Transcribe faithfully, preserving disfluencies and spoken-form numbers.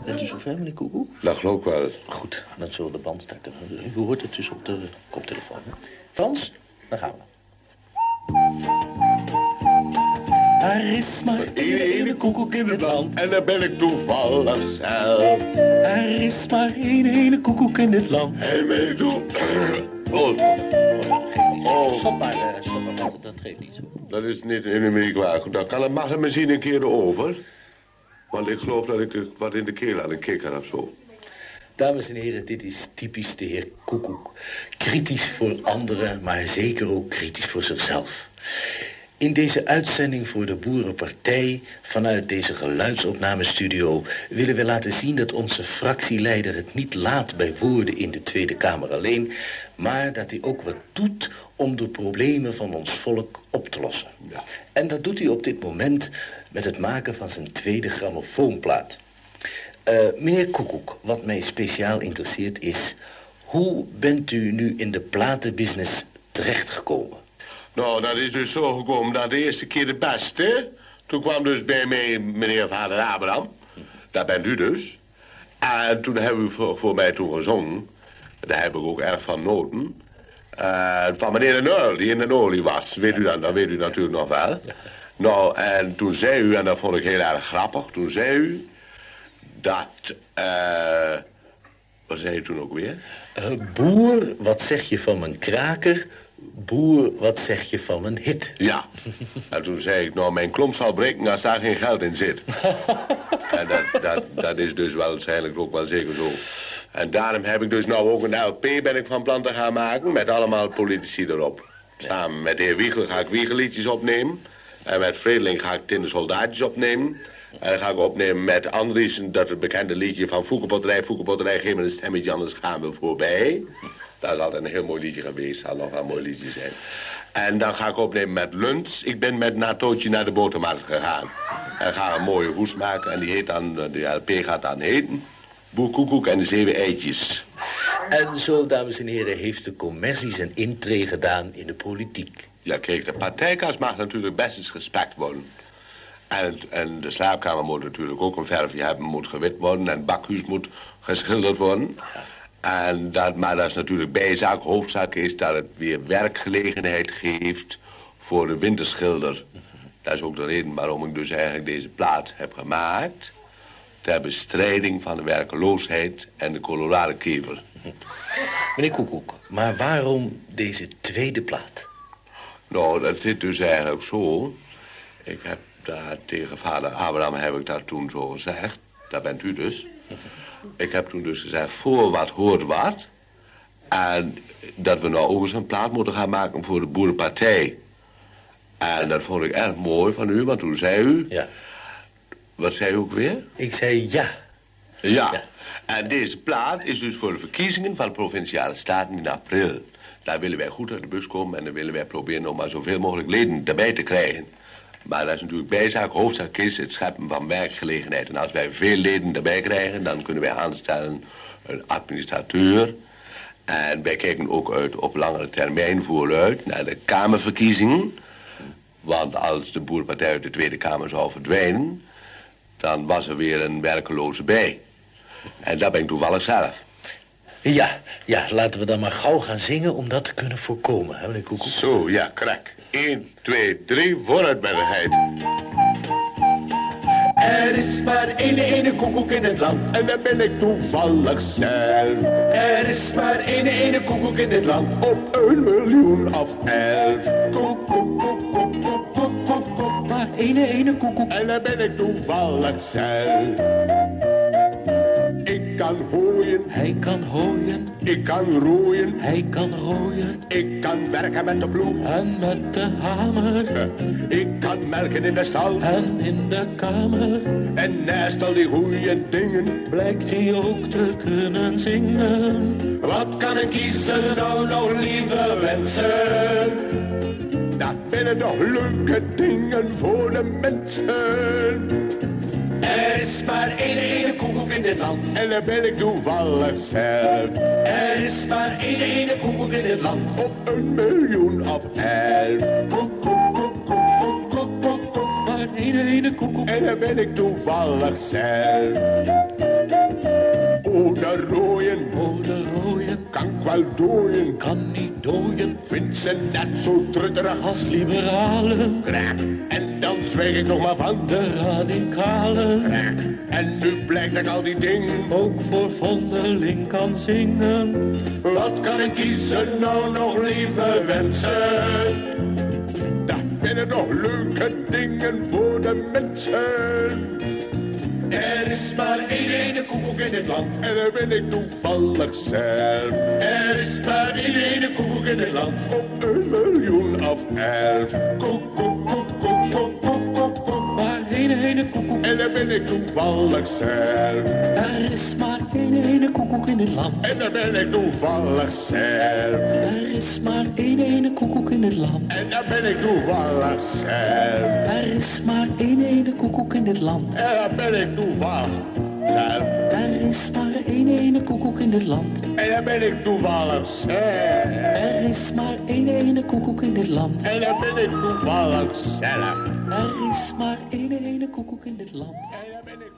Bent u zover, meneer Koekoek? Dat geloof ik wel. Goed, dan zullen we de band starten. U hoort het dus op de koptelefoon. Hè? Frans, dan gaan we. Er is maar één ene koekoek in het land. En daar ben ik toevallig zelf. Er is maar één ene koekoek in dit land. En ben ik toe... Oh, Oh, dat geeft niet. Oh. Stop maar, uh, stop maar, dat, dat geeft niet. dat is niet in de kwaad. Dan kan het, mag het misschien een keer over. Want ik geloof dat ik wat in de keel aan een kikker of zo. Dames en heren, dit is typisch de heer Koekoek. Kritisch voor anderen, maar zeker ook kritisch voor zichzelf. In deze uitzending voor de Boerenpartij vanuit deze geluidsopnamestudio willen we laten zien dat onze fractieleider het niet laat bij woorden in de Tweede Kamer alleen, maar dat hij ook wat doet om de problemen van ons volk op te lossen. Ja. En dat doet hij op dit moment met het maken van zijn tweede grammofoonplaat. Uh, meneer Koekoek, wat mij speciaal interesseert is, hoe bent u nu in de platenbusiness terechtgekomen? Nou, dat is dus zo gekomen dat de eerste keer de beste... Toen kwam dus bij mij meneer vader Abraham. Dat bent u dus. En toen hebben u voor, voor mij toen gezongen. Daar heb ik ook erg van noten. Uh, van meneer de Nul, die in de olie was. Weet u dan, dat weet u natuurlijk nog wel. Nou, en toen zei u, en dat vond ik heel erg grappig. Toen zei u dat... Uh, wat zei u toen ook weer? Uh, boer, wat zeg je van mijn kraker? Boer, wat zeg je van mijn hit? Ja. En toen zei ik, nou, mijn klomp zal breken als daar geen geld in zit. En dat, dat, dat is dus wel waarschijnlijk ook wel zeker zo. En daarom heb ik dus nou ook een L P ben ik van plan te gaan maken... met allemaal politici erop. Samen met de heer Wiegel ga ik Wiegelliedjes opnemen. En met Vredeling ga ik Tinde Soldaatjes opnemen. En dan ga ik opnemen met Andriessen... dat het bekende liedje van Foekenpotterij, Foekenpotterij... geef me een stemmetje, anders gaan we voorbij... Dat is altijd een heel mooi liedje geweest. Dat zal nog wel een mooi liedje zijn. En dan ga ik opnemen met Lunts. Ik ben met Natootje naar de botermarkt gegaan. En ga een mooie hoes maken. En die heet dan, de L P gaat dan heten... Boer Koekoek en de zeven eitjes. En zo, dames en heren, heeft de commercie zijn intree gedaan in de politiek. Ja, kijk, de partijkas mag natuurlijk best eens gespekt worden. En, en de slaapkamer moet natuurlijk ook een verfje hebben. Moet gewit worden en het bakhuis moet geschilderd worden. En dat, maar dat is natuurlijk bijzaak. Hoofdzaak is dat het weer werkgelegenheid geeft voor de winterschilder. Dat is ook de reden waarom ik dus eigenlijk deze plaat heb gemaakt. Ter bestrijding van de werkeloosheid en de coloradekever. Meneer Koekoek, maar waarom deze tweede plaat? Nou, dat zit dus eigenlijk zo. Ik heb daar tegen vader Abraham heb ik dat toen zo gezegd. Dat bent u dus. Ik heb toen dus gezegd, voor wat hoort wat. En dat we nou ook eens een plaat moeten gaan maken voor de Boerenpartij. En dat vond ik erg mooi van u, want toen zei u... Ja. Wat zei u ook weer? Ik zei ja. Ja. Ja. En deze plaat is dus voor de verkiezingen van de Provinciale Staten in april. Daar willen wij goed uit de bus komen en dan willen wij proberen om maar zoveel mogelijk leden erbij te krijgen. Maar dat is natuurlijk bijzaak. Hoofdzaak is het scheppen van werkgelegenheid. En als wij veel leden erbij krijgen, dan kunnen wij aanstellen een administrateur. En wij kijken ook uit op langere termijn vooruit naar de Kamerverkiezingen. Want als de Boerenpartij uit de Tweede Kamer zou verdwijnen, dan was er weer een werkeloze bij. En dat ben ik toevallig zelf. Ja, ja, laten we dan maar gauw gaan zingen om dat te kunnen voorkomen, hè, meneer Koekoek? Zo, ja, krak. één, twee, drie, vooruit met de heid. Er is maar één ene koekoek in het land. En dan ben ik toevallig zelf. Er is maar één ene koekoek in dit land. Op een miljoen of elf. Koek, koek, koek, koek, koek, koek, koek, koek. Maar één ene koekoek. En dan ben ik toevallig zelf. Ik kan hooien. Hij kan hooien, Ik kan roeien. hij kan rooien Ik kan werken met de ploeg. en met de hamer Ik kan melken in de stal. en in de kamer En naast al die goede dingen. blijkt hij ook te kunnen zingen. Wat kan een kiezer nou nog liever wensen? Dat binnen nog leuke dingen voor de mensen. Er is maar één ene koekoek in dit land. En dan ben ik toevallig zelf. Er is maar één ene koekoek in dit land. Op een miljoen of elf. Koek, koek, koek, koek, koek, koek, koek, koek. Maar één ene koekoek. En dan ben ik toevallig zelf. wel dooien. Kan niet dooien Vindt ze net zo trutterig als liberalen. Kraak. En dan zwijg ik nog maar van De radicalen. Kraak. En nu blijkt dat ik al die dingen Ook voor Vondeling kan zingen. Wat kan ik kiezen nou nog liever wensen? Dat zijn nog leuke dingen voor de mensen. Er is maar één ene koekoek in het land. En dat ben ik toevallig zelf. Er is maar één ene koekoek in het land. Op een miljoen of elf. Koek, koek, koek, koek, koek, koek, koek, koek. Maar één ene koekoek. En dat ben ik toevallig zelf. Er is maar één ene koekoek in dit land. En dat ben ik toevallig zelf. Er is maar één ene koekoek in dit land. En dat ben ik toevallig zelf. Er is maar één ene koekoek in dit land. En dat ben ik toevallig zelf. Er is maar één ene koekoek in dit land. En dat ben ik toevallig zelf. Er is maar één ene koekoek in dit land. En dat ben ik toevallig zelf. Er is maar één ene koekoek in dit land. En dat ben ik